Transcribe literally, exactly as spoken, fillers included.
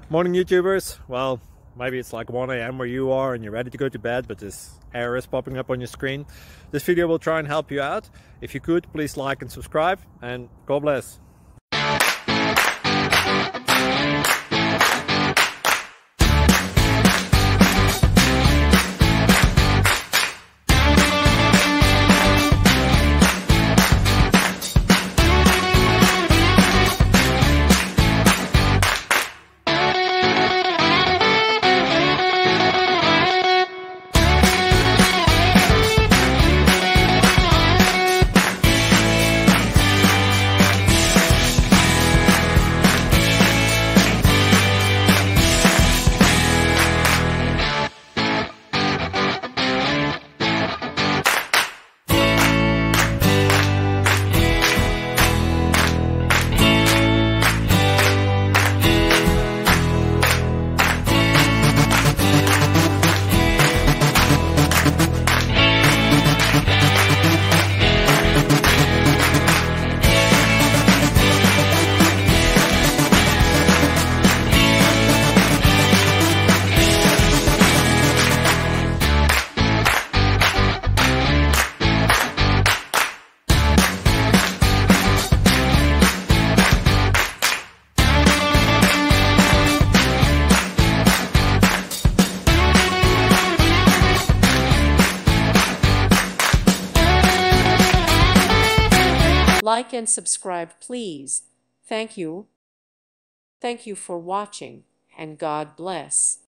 Morning YouTubers. Well, maybe it's like one A M where you are and you're ready to go to bed, but this error is popping up on your screen. This video will try and help you out. If you could, please like and subscribe, and God bless. Like and subscribe, please. Thank you. Thank you for watching, and God bless.